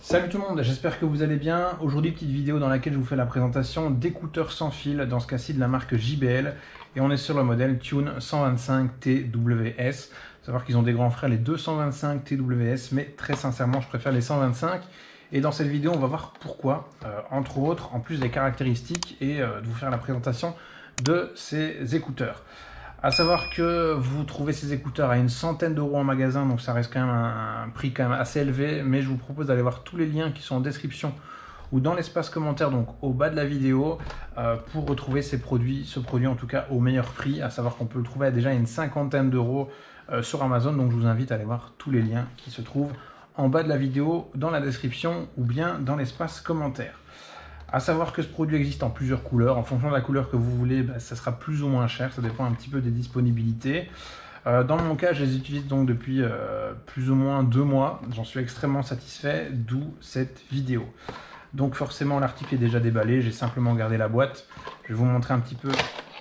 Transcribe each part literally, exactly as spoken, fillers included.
Salut tout le monde, j'espère que vous allez bien. Aujourd'hui, petite vidéo dans laquelle je vous fais la présentation d'écouteurs sans fil, dans ce cas-ci de la marque J B L. Et on est sur le modèle Tune cent vingt-cinq T W S. Il faut savoir qu'ils ont des grands frères, les deux cent vingt-cinq T W S, mais très sincèrement, je préfère les cent vingt-cinq. Et dans cette vidéo, on va voir pourquoi, euh, entre autres, en plus des caractéristiques, et euh, de vous faire la présentation de ces écouteurs. À savoir que vous trouvez ces écouteurs à une centaine d'euros en magasin, donc ça reste quand même un, un prix quand même assez élevé, mais je vous propose d'aller voir tous les liens qui sont en description ou dans l'espace commentaire, donc au bas de la vidéo, euh, pour retrouver ces produits, ce produit en tout cas au meilleur prix, à savoir qu'on peut le trouver à déjà une cinquantaine d'euros euh, sur Amazon, donc je vous invite à aller voir tous les liens qui se trouvent en bas de la vidéo, dans la description ou bien dans l'espace commentaire. À savoir que ce produit existe en plusieurs couleurs. En fonction de la couleur que vous voulez, bah, ça sera plus ou moins cher. Ça dépend un petit peu des disponibilités. Euh, dans mon cas, je les utilise donc depuis euh, plus ou moins deux mois. J'en suis extrêmement satisfait, d'où cette vidéo. Donc forcément, l'article est déjà déballé. J'ai simplement gardé la boîte. Je vais vous montrer un petit peu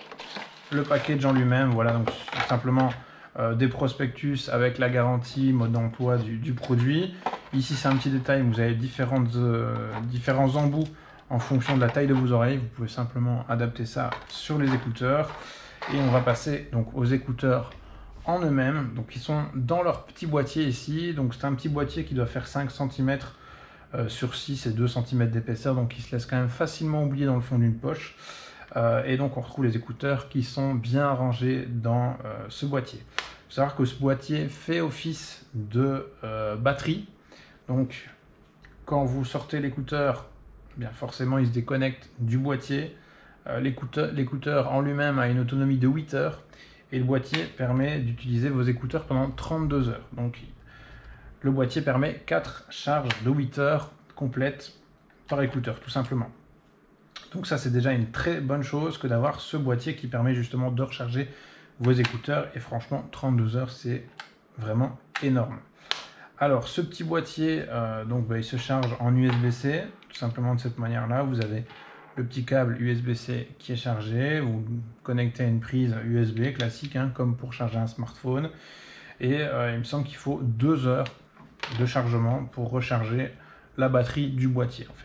le package en lui-même. Voilà, donc simplement euh, des prospectus avec la garantie, mode d'emploi du, du produit. Ici, c'est un petit détail. Vous avez différentes, euh, différents embouts en fonction de la taille de vos oreilles. Vous pouvez simplement adapter ça sur les écouteurs. Et on va passer donc aux écouteurs en eux-mêmes. Donc ils sont dans leur petit boîtier ici. Donc c'est un petit boîtier qui doit faire cinq centimètres euh, sur six et deux centimètres d'épaisseur. Donc il se laisse quand même facilement oublier dans le fond d'une poche. Euh, et donc on retrouve les écouteurs qui sont bien rangés dans euh, ce boîtier. Il faut savoir que ce boîtier fait office de euh, batterie. Donc quand vous sortez l'écouteur, bien forcément il se déconnecte du boîtier. Euh, l'écouteur en lui-même a une autonomie de huit heures et le boîtier permet d'utiliser vos écouteurs pendant trente-deux heures. Donc le boîtier permet quatre charges de huit heures complètes par écouteur, tout simplement. Donc ça, c'est déjà une très bonne chose que d'avoir ce boîtier qui permet justement de recharger vos écouteurs. Et franchement, trente-deux heures, c'est vraiment énorme. Alors, ce petit boîtier, euh, donc, bah, il se charge en U S B C, tout simplement de cette manière-là. Vous avez le petit câble U S B C qui est chargé. Vous connectez à une prise U S B classique, hein, comme pour charger un smartphone. Et euh, il me semble qu'il faut deux heures de chargement pour recharger la batterie du boîtier, en fait.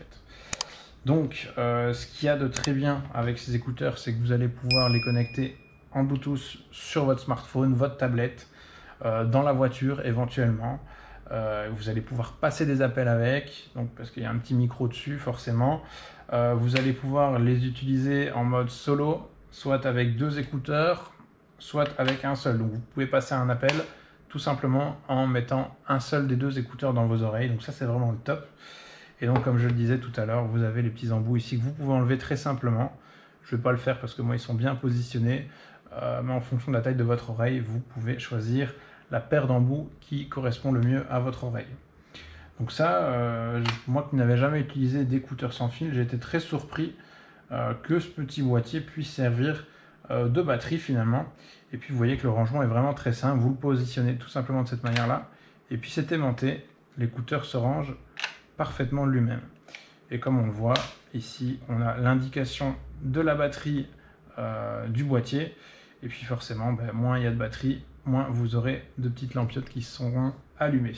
Donc, euh, ce qu'il y a de très bien avec ces écouteurs, c'est que vous allez pouvoir les connecter en Bluetooth sur votre smartphone, votre tablette, euh, dans la voiture éventuellement. Euh, vous allez pouvoir passer des appels avec, donc parce qu'il y a un petit micro dessus forcément. Euh, vous allez pouvoir les utiliser en mode solo, soit avec deux écouteurs, soit avec un seul. Donc vous pouvez passer un appel tout simplement en mettant un seul des deux écouteurs dans vos oreilles. Donc ça, c'est vraiment le top. Et donc, comme je le disais tout à l'heure, vous avez les petits embouts ici que vous pouvez enlever très simplement. Je ne vais pas le faire parce que moi, ils sont bien positionnés. Euh, mais en fonction de la taille de votre oreille, vous pouvez choisir la paire d'embouts qui correspond le mieux à votre oreille. Donc ça, euh, moi qui n'avais jamais utilisé d'écouteurs sans fil, j'ai été très surpris euh, que ce petit boîtier puisse servir euh, de batterie finalement. Et puis vous voyez que le rangement est vraiment très simple. Vous le positionnez tout simplement de cette manière-là. Et puis c'est aimanté. L'écouteur se range parfaitement lui-même. Et comme on le voit, ici, on a l'indication de la batterie euh, du boîtier. Et puis forcément, ben, moins il y a de batterie, moins vous aurez de petites lampiottes qui seront allumées.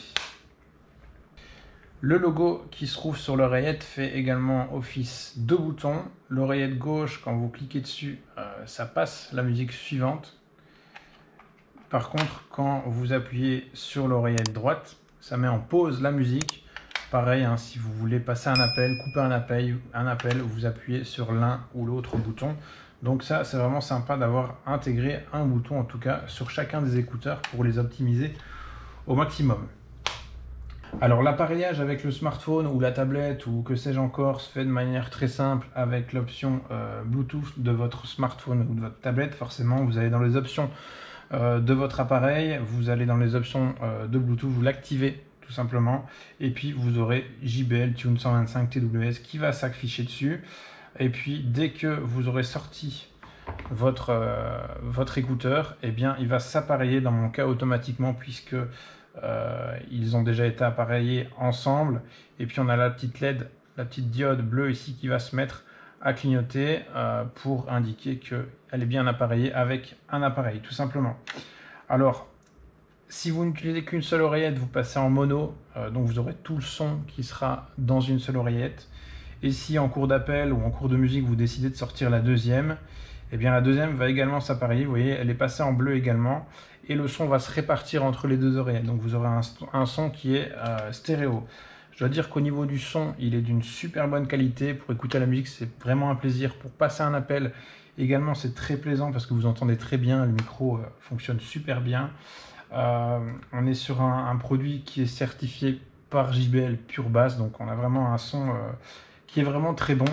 Le logo qui se trouve sur l'oreillette fait également office de bouton. L'oreillette gauche, quand vous cliquez dessus, euh, ça passe la musique suivante. Par contre, quand vous appuyez sur l'oreillette droite, ça met en pause la musique. Pareil, hein, si vous voulez passer un appel, couper un appel, un appel, vous appuyez sur l'un ou l'autre bouton. Donc ça, c'est vraiment sympa d'avoir intégré un bouton, en tout cas, sur chacun des écouteurs pour les optimiser au maximum. Alors l'appareillage avec le smartphone ou la tablette ou que sais-je encore se fait de manière très simple avec l'option euh, Bluetooth de votre smartphone ou de votre tablette. Forcément, vous allez dans les options euh, de votre appareil, vous allez dans les options euh, de Bluetooth, vous l'activez tout simplement, et puis vous aurez J B L Tune cent vingt-cinq T W S qui va s'afficher dessus. Et puis dès que vous aurez sorti votre, euh, votre écouteur, eh bien il va s'appareiller dans mon cas automatiquement puisque euh, ils ont déjà été appareillés ensemble. Et puis on a la petite L E D, la petite diode bleue ici qui va se mettre à clignoter euh, pour indiquer qu'elle est bien appareillée avec un appareil tout simplement. Alors Si vous n'utilisez qu'une seule oreillette, vous passez en mono, euh, donc vous aurez tout le son qui sera dans une seule oreillette. Et si en cours d'appel ou en cours de musique, vous décidez de sortir la deuxième, eh bien la deuxième va également s'apparaître. Vous voyez, elle est passée en bleu également. Et le son va se répartir entre les deux oreillettes. Donc vous aurez un, un son qui est euh, stéréo. Je dois dire qu'au niveau du son, il est d'une super bonne qualité. Pour écouter la musique, c'est vraiment un plaisir. Pour passer un appel, également, c'est très plaisant parce que vous entendez très bien. Le micro euh, fonctionne super bien. Euh, on est sur un, un produit qui est certifié par J B L Pure Bass, donc on a vraiment un son euh, qui est vraiment très bon.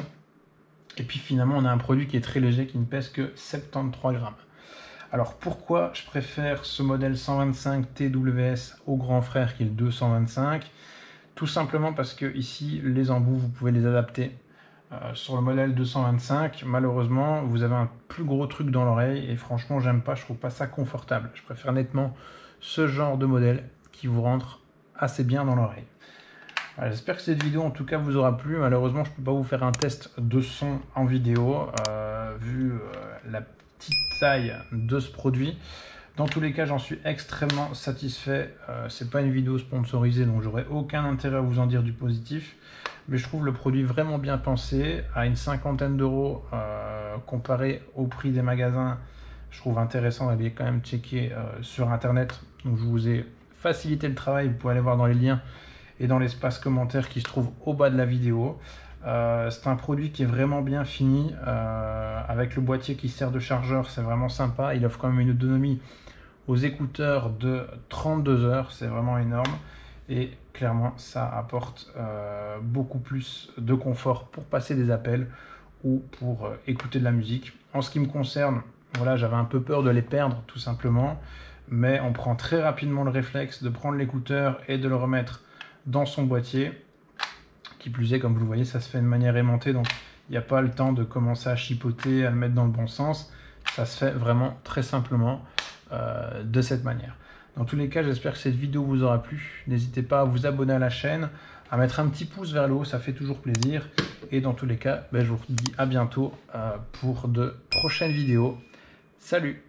Et puis finalement on a un produit qui est très léger, qui ne pèse que soixante-treize grammes. Alors pourquoi je préfère ce modèle cent vingt-cinq T W S au grand frère qui est le deux cent vingt-cinq? Tout simplement parce que ici les embouts vous pouvez les adapter. Euh, sur le modèle deux cent vingt-cinq, malheureusement, vous avez un plus gros truc dans l'oreille et franchement, j'aime pas, je trouve pas ça confortable. Je préfère nettement ce genre de modèle qui vous rentre assez bien dans l'oreille. Voilà, j'espère que cette vidéo en tout cas vous aura plu. Malheureusement, je peux pas vous faire un test de son en vidéo euh, vu euh, la petite taille de ce produit. Dans tous les cas, j'en suis extrêmement satisfait. Euh, c'est pas une vidéo sponsorisée, donc j'aurai aucun intérêt à vous en dire du positif. Mais je trouve le produit vraiment bien pensé. À une cinquantaine d'euros euh, comparé au prix des magasins, je trouve intéressant d'aller quand même checker euh, sur internet. Donc je vous ai facilité le travail. Vous pouvez aller voir dans les liens et dans l'espace commentaire qui se trouve au bas de la vidéo. Euh, c'est un produit qui est vraiment bien fini euh, avec le boîtier qui sert de chargeur. C'est vraiment sympa. Il offre quand même une autonomie aux écouteurs de trente-deux heures. C'est vraiment énorme. Et clairement, ça apporte euh, beaucoup plus de confort pour passer des appels ou pour euh, écouter de la musique. En ce qui me concerne, voilà, j'avais un peu peur de les perdre tout simplement, mais on prend très rapidement le réflexe de prendre l'écouteur et de le remettre dans son boîtier. Qui plus est, comme vous le voyez, ça se fait de manière aimantée, donc il n'y a pas le temps de commencer à chipoter, à le mettre dans le bon sens. Ça se fait vraiment très simplement euh, de cette manière. Dans tous les cas, j'espère que cette vidéo vous aura plu. N'hésitez pas à vous abonner à la chaîne, à mettre un petit pouce vers le haut, ça fait toujours plaisir. Et dans tous les cas, ben, je vous dis à bientôt euh, pour de prochaines vidéos. Salut!